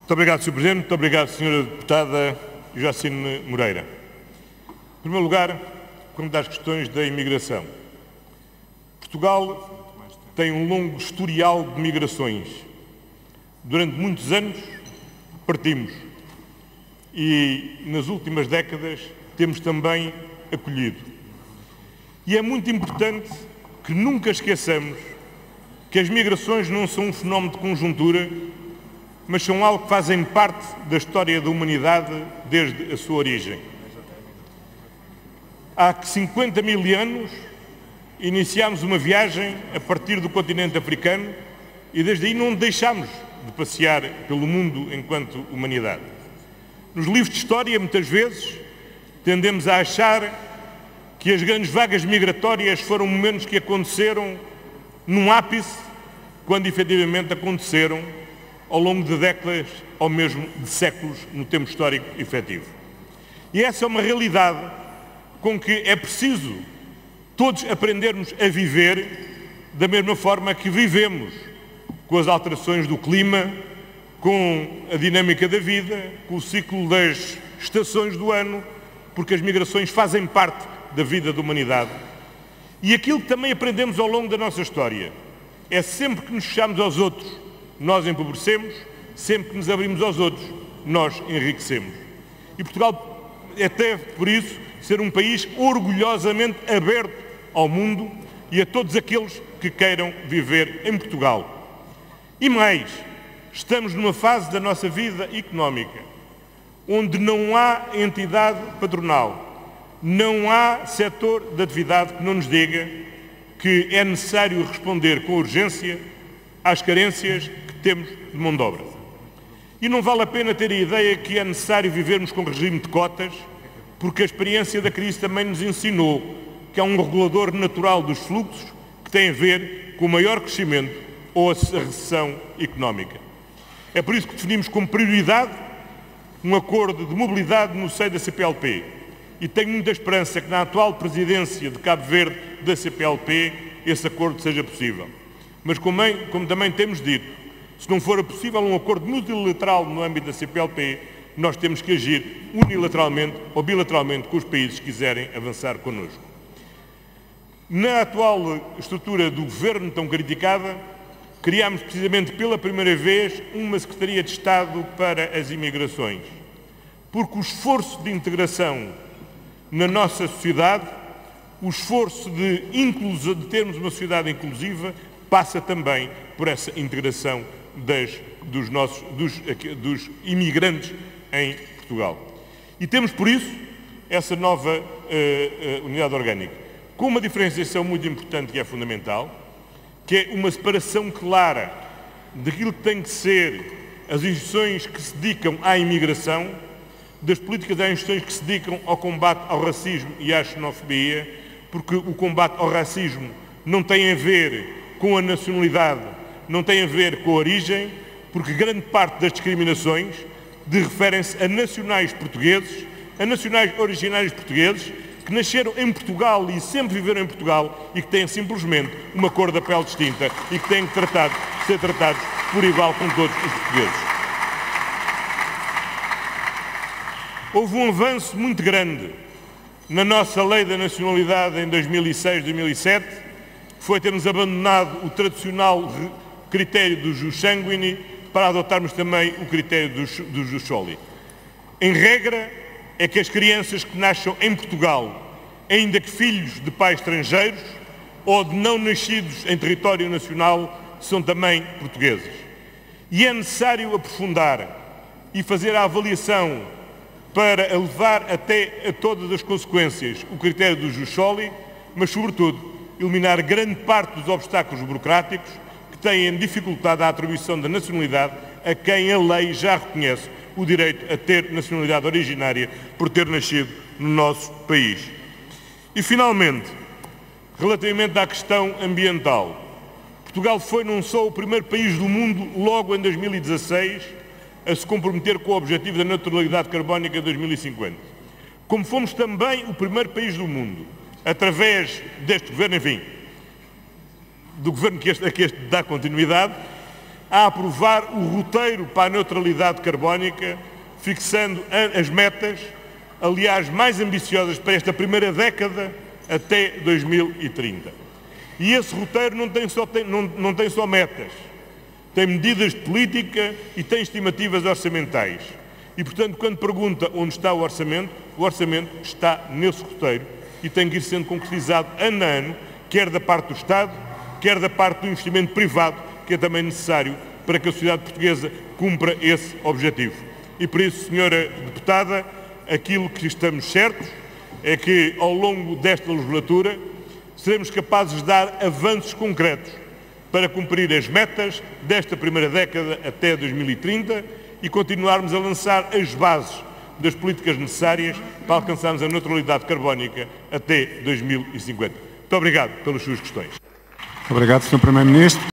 Muito obrigado, Sr. Presidente. Muito obrigado, Sra. Deputada Jacine Moreira. Em primeiro lugar, quanto às questões da imigração. Portugal tem um longo historial de migrações. Durante muitos anos partimos e nas últimas décadas temos também acolhido. E é muito importante que nunca esqueçamos que as migrações não são um fenómeno de conjuntura, mas são algo que fazem parte da história da humanidade desde a sua origem. Há 50 mil anos iniciámos uma viagem a partir do continente africano e desde aí não deixámos de passear pelo mundo enquanto humanidade. Nos livros de história, muitas vezes, tendemos a achar que as grandes vagas migratórias foram momentos que aconteceram num ápice, quando efetivamente aconteceram ao longo de décadas ou mesmo de séculos no tempo histórico efetivo. E essa é uma realidade com que é preciso todos aprendermos a viver da mesma forma que vivemos, com as alterações do clima, com a dinâmica da vida, com o ciclo das estações do ano, porque as migrações fazem parte da vida da humanidade. E aquilo que também aprendemos ao longo da nossa história é sempre que nos fechamos aos outros, nós empobrecemos, sempre que nos abrimos aos outros, nós enriquecemos. E Portugal deve, por isso, ser um país orgulhosamente aberto ao mundo e a todos aqueles que queiram viver em Portugal. E mais, estamos numa fase da nossa vida económica onde não há entidade patronal, não há setor de atividade que não nos diga que é necessário responder com urgência às carências que temos de mão de obra. E não vale a pena ter a ideia que é necessário vivermos com regime de cotas, porque a experiência da crise também nos ensinou que há um regulador natural dos fluxos que tem a ver com o maior crescimento ou a recessão económica. É por isso que definimos como prioridade um acordo de mobilidade no seio da CPLP. E tenho muita esperança que na atual presidência de Cabo Verde da CPLP esse acordo seja possível. Mas como também temos dito, se não for possível um acordo multilateral no âmbito da CPLP, nós temos que agir unilateralmente ou bilateralmente com os países que quiserem avançar connosco. Na atual estrutura do governo tão criticada, criámos precisamente pela primeira vez uma Secretaria de Estado para as Imigrações, porque o esforço de integração na nossa sociedade, o esforço de termos uma sociedade inclusiva, passa também por essa integração dos imigrantes em Portugal. E temos, por isso, essa nova unidade orgânica, com uma diferenciação muito importante que é fundamental, que é uma separação clara daquilo que tem que ser as instituições que se dedicam à imigração, das políticas das instituições que se dedicam ao combate ao racismo e à xenofobia, porque o combate ao racismo não tem a ver com a nacionalidade, não tem a ver com a origem, porque grande parte das discriminações referem-se a nacionais portugueses, a nacionais originários portugueses, que nasceram em Portugal e sempre viveram em Portugal e que têm simplesmente uma cor da pele distinta e que têm que ser tratados por igual com todos os portugueses. Houve um avanço muito grande na nossa lei da nacionalidade em 2006, 2007, que foi termos abandonado o tradicional critério do jus sanguinis para adotarmos também o critério do jus soli. Em regra, é que as crianças que nasçam em Portugal, ainda que filhos de pais estrangeiros ou de não nascidos em território nacional, são também portugueses. E é necessário aprofundar e fazer a avaliação para levar até a todas as consequências o critério do jus soli, mas, sobretudo, eliminar grande parte dos obstáculos burocráticos que têm dificultado a atribuição da nacionalidade a quem a lei já reconhece o direito a ter nacionalidade originária por ter nascido no nosso país. E, finalmente, relativamente à questão ambiental, Portugal foi não só o primeiro país do mundo, logo em 2016, a se comprometer com o objetivo da neutralidade carbónica em 2050, como fomos também o primeiro país do mundo, através deste governo, enfim, do governo a que este dá continuidade, a aprovar o roteiro para a neutralidade carbónica, fixando as metas, aliás, mais ambiciosas para esta primeira década, até 2030. E esse roteiro não tem só metas, tem medidas de política e tem estimativas orçamentais. E, portanto, quando pergunta onde está o orçamento está nesse roteiro e tem que ir sendo concretizado ano a ano, quer da parte do Estado, quer da parte do investimento privado, que é também necessário para que a sociedade portuguesa cumpra esse objetivo. E por isso, senhora deputada, aquilo que estamos certos é que, ao longo desta legislatura, seremos capazes de dar avanços concretos para cumprir as metas desta primeira década até 2030 e continuarmos a lançar as bases das políticas necessárias para alcançarmos a neutralidade carbónica até 2050. Muito obrigado pelas suas questões. Obrigado, Sr. Primeiro-Ministro.